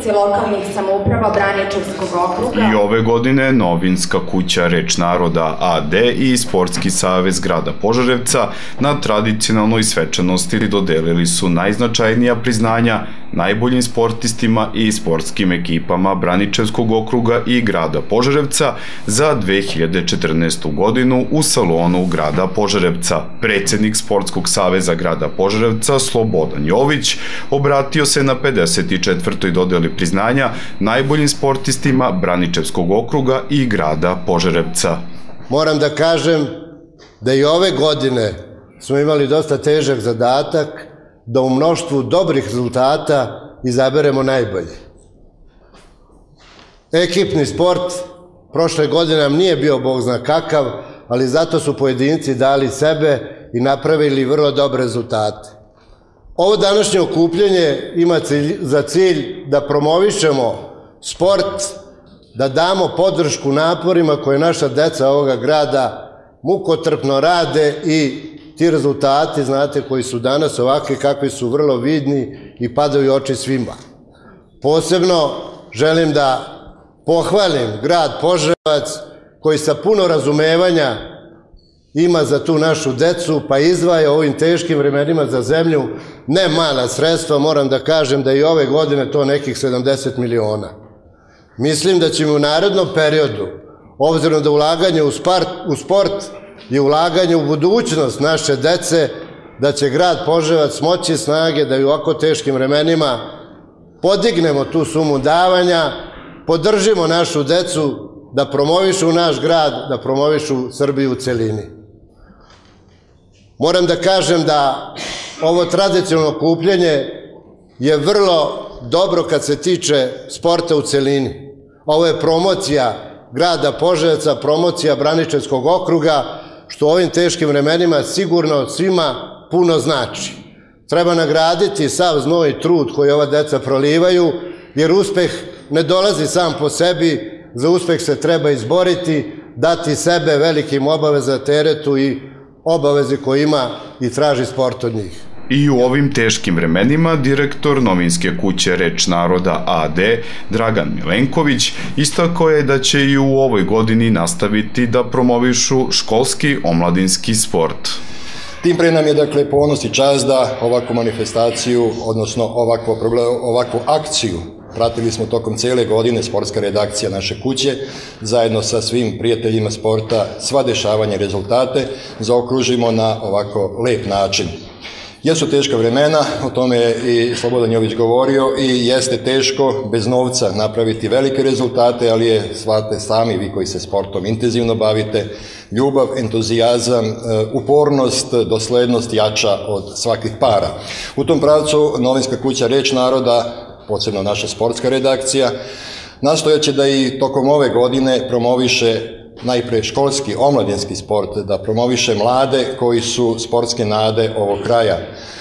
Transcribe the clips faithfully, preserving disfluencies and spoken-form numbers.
predstavnici lokalnih samouprava Braničevskog okruga. I ove godine Novinska kuća Reč naroda A D i Sportski savez grada Požarevca na tradicionalnoj svečanosti dodelili su najznačajnija priznanja najboljim sportistima i sportskim ekipama Braničevskog okruga i grada Požarevca za dve hiljade četrnaestu godinu u salonu grada Požarevca. Predsednik Sportskog saveza grada Požarevca Slobodan Jović obratio se na pedeset četvrtoj dodeli priznanja najboljim sportistima Braničevskog okruga i grada Požarevca. Moram da kažem da i ove godine smo imali dosta težak zadatak da u mnoštvu dobrih rezultata izaberemo najbolje. Ekipni sport prošle godine nam nije bio bog zna kakav, ali zato su pojedinci dali sebe i napravili vrlo dobre rezultate. Ovo današnje okupljanje ima za cilj da promovišemo sport, da damo podršku naporima koje naša deca ovoga grada mukotrpno rade i ti rezultati, znate, koji su danas ovakvi kakvi su, vrlo vidni i padaju u oči svima. Posebno želim da pohvalim grad Požarevac koji sa puno razumevanja ima za tu našu decu, pa izdvaja u ovim teškim vremenima za zemlju ne mala sredstva. Moram da kažem da i ove godine to nekih sedamdeset miliona. Mislim da ćemo u narednom periodu, obzirom da ulaganje u sport je ulaganje u budućnost naše dece, da će grad Požarevac moći snage da i u ovako teškim vremenima podignemo tu sumu davanja, podržimo našu decu da promovišu naš grad, da promovišu Srbiju u celini. Moram da kažem da ovo tradicionalno okupljanje je vrlo dobro kad se tiče sporta u celini. Ovo je promocija grada Požarevca, promocija Braničevskog okruga, što u ovim teškim vremenima sigurno svima puno znači. Treba nagraditi sav znoj i trud koji ova deca prolivaju, jer uspeh ne dolazi sam po sebi, za uspeh se treba izboriti, dati sebe velikim obaveza, teretu i obavezi koje ima i traži sport od njih. I u ovim teškim vremenima direktor Novinske kuće Reč naroda A D Dragan Milenković istakao je da će i u ovoj godini nastaviti da promovišu školski omladinski sport. Tim pre nam je dakle ponos i čast da ovakvu manifestaciju, odnosno ovakvu akciju pratili smo tokom cele godine, sportska redakcija naše kuće, zajedno sa svim prijateljima sporta, sva dešavanja i rezultate zaokružimo na ovako lep način. Jesu teška vremena, o tome je i Slobodan Jović govorio, i jeste teško bez novca napraviti velike rezultate, ali je, shvatite sami, vi koji se sportom intenzivno bavite, ljubav, entuzijazam, upornost, doslednost jača od svakih para. U tom pravcu Novinska kuća Reč naroda, posebno naša sportska redakcija, nastojaće da i tokom ove godine promoviše najpre školski, omladinski sport, da promoviše mlade koji su sportske nade ovog kraja.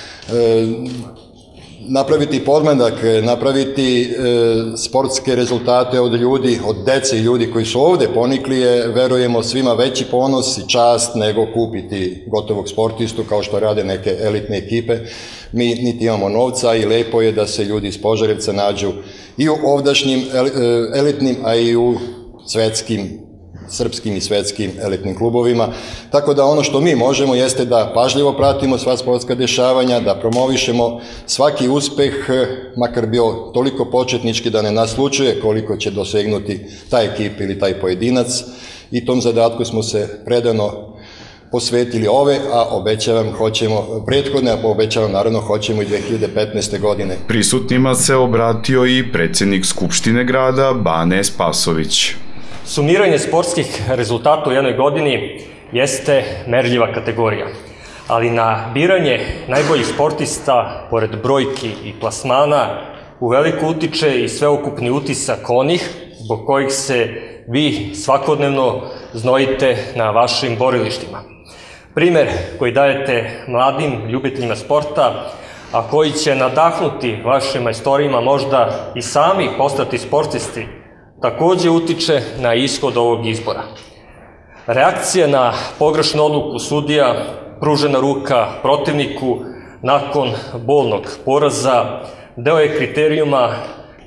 Napraviti podmladak, napraviti sportske rezultate od ljudi, od dece i ljudi koji su ovde ponikli je, verujemo, svima veći ponos i čast nego kupiti gotovog sportistu kao što rade neke elitne ekipe. Mi niti imamo novca i lepo je da se ljudi iz Požarevca nađu i u ovdašnjim elitnim, a i u svetskim, srpskim i svetskim elitnim klubovima. Tako da ono što mi možemo jeste da pažljivo pratimo sva sportska dešavanja, da promovišemo svaki uspeh, makar bio toliko početnički da ne naslučuje koliko će dosegnuti taj ekip ili taj pojedinac, i tom zadatku smo se predano posvetili ove, a obećavam hoćemo prethodne, a obećavam naravno hoćemo i dve hiljade petnaeste. godine. Prisutnima se obratio i predsednik Skupštine grada Bane Spasović. Sumiranje sportskih rezultata u jednoj godini jeste merljiva kategorija, ali na biranje najboljih sportista, pored brojki i plasmana, uveliko utiče i sveukupni utisak onih zbog kojih se vi svakodnevno znojite na vašim borilištima. Primer koji dajete mladim ljubiteljima sporta, a koji će nadahnuti vašim majstorima možda i sami postati sportisti, takođe utiče na ishod ovog izbora. Reakcija na pogrešnu odluku sudija, pružena ruka protivniku nakon bolnog poraza, deo je kriterijuma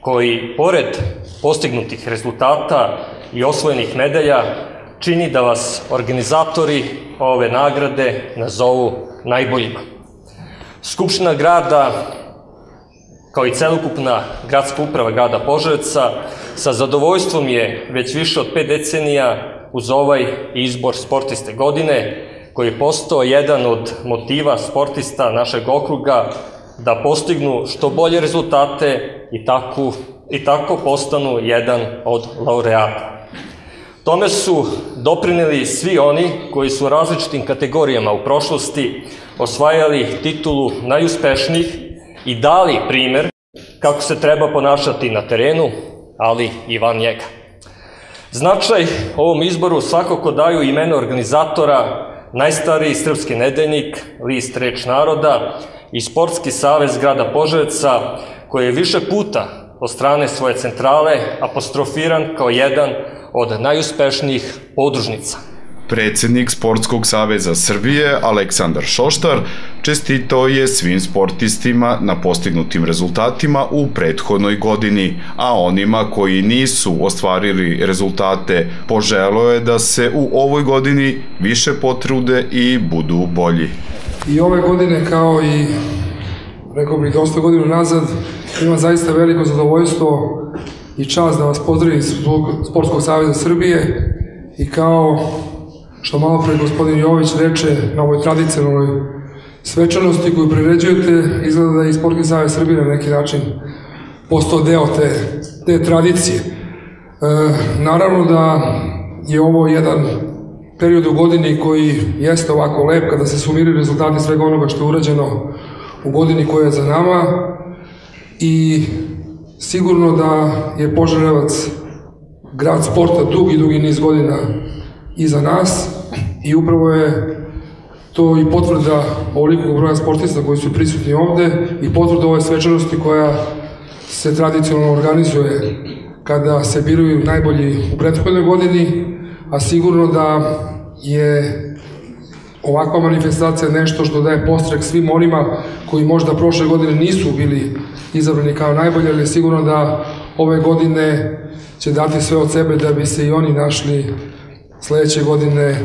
koji, pored postignutih rezultata i osvojenih medalja, čini da vas organizatori ove nagrade nazovu najboljima. Skupština grada, kao i celokupna gradska uprava grada Požarevca, sa zadovoljstvom je već više od pet decenija uz ovaj izbor sportiste godine, koji je postao jedan od motiva sportista našeg okruga da postignu što bolje rezultate i tako, i tako postanu jedan od laureata. Tome su doprineli svi oni koji su u različitim kategorijama u prošlosti osvajali titulu najuspešnijih i dali primer kako se treba ponašati na terenu, ali i van njega. Značaj ovom izboru svakako daju imena organizatora, najstariji srpski nedeljnik, list Reč naroda i Sportski savez grada Požarevca, koji je više puta od strane svoje centrale apostrofiran kao jedan od najuspešnijih podružnica. Predsednik Sportskog saveza Srbije Aleksandar Šoštar čestitao je svim sportistima na postignutim rezultatima u prethodnoj godini, a onima koji nisu ostvarili rezultate poželeo je da se u ovoj godini više potrude i budu bolji. I ove godine, kao i rekao bih dosta godinu nazad, ima zaista veliko zadovoljstvo i čast da vas pozdravim iz Sportskog saveza Srbije i kao što malo pre gospodin Jović reče, na ovoj tradicionalnoj svečanosti koju priređujete, izgleda da je i Sportski savez Srbije na neki način postao deo te, te tradicije. E, naravno da je ovo jedan period u godini koji jeste ovako lep kada se sumiraju rezultati svega onoga što je urađeno u godini koja je za nama i sigurno da je Požarevac grad sporta dugi, dugi niz godina iza nas i upravo je to i potvrda ovolikog broja sportista koji su prisutni ovde i potvrda ove svečanosti koja se tradicionalno organizuje kada se biraju najbolji u prethodnoj godini, a sigurno da je ovakva manifestacija nešto što daje podstrek svim onima koji možda prošle godine nisu bili izabrani kao najbolji, ali sigurno da ove godine će dati sve od sebe da bi se i oni našli sledeće godine e,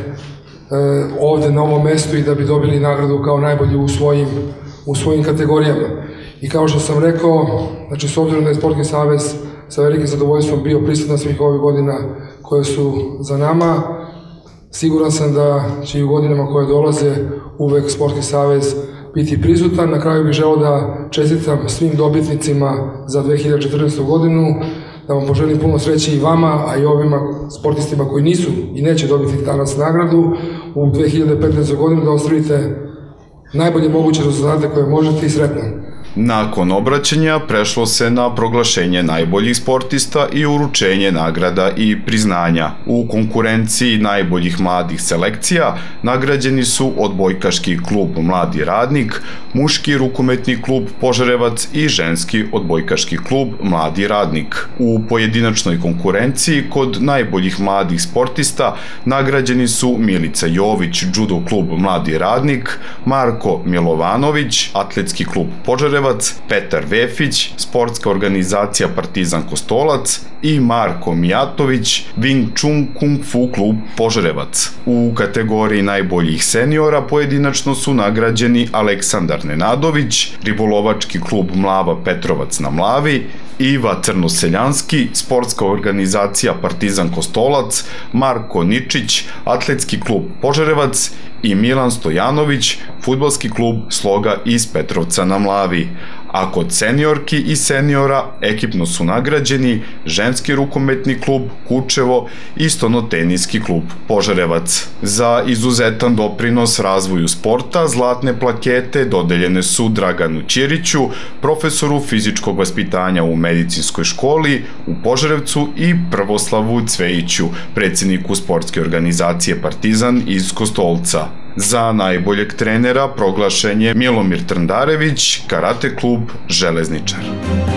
ovde na ovom mestu i da bi dobili nagradu kao najbolji u svojim, u svojim kategorijama. I kao što sam rekao, znači s obzirom da je Sportski savez sa velikim zadovoljstvom bio prisutan svih ovih godina koje su za nama, siguran sam da će i u godinama koje dolaze uvek Sportski savez biti prisutan. Na kraju bih želeo da čestitam svim dobitnicima za dve hiljade četrnaestu. godinu, da vam poželim puno sreće i vama, a i ovima sportistima koji nisu i neće dobiti danas nagradu u dve hiljade petnaestoj. godini, da ostvarite najbolje moguće rezultate koje možete i sretno. Nakon obraćanja prešlo se na proglašenje najboljih sportista i uručenje nagrada i priznanja. U konkurenciji najboljih mladih selekcija nagrađeni su odbojkaški klub Mladi radnik, muški rukometni klub Požarevac i ženski odbojkaški klub Mladi radnik. U pojedinačnoj konkurenciji kod najboljih mladih sportista nagrađeni su Milica Jović, judo klub Mladi radnik, Marko Milovanović, atletski klub Požarevac, Petar Vefić, sportska organizacija Partizan Kostolac i Marko Mijatović, Wing Chun Kung Fu klub Požarevac. U kategoriji najboljih seniora pojedinačno su nagrađeni Aleksandar Nenadović, ribolovački klub Mlava Petrovac na Mlavi, Iva Crnoseljanski, sportska organizacija Partizan Kostolac, Marko Ničić, atletski klub Požarevac i Milan Stojanović, fudbalski klub Sloga iz Petrovca na Mlavi. A kod seniorki i seniora ekipno su nagrađeni ženski rukometni klub Kučevo i stonoteniski klub Požarevac. Za izuzetan doprinos razvoju sporta zlatne plakete dodeljene su Draganu Ćiriću, profesoru fizičkog vaspitanja u medicinskoj školi u Požarevcu i Prvoslavu Cvejiću, predsedniku sportske organizacije Partizan iz Kostolca. Za najboljeg trenera proglašen je Milomir Trndarević, karate klub Železničar.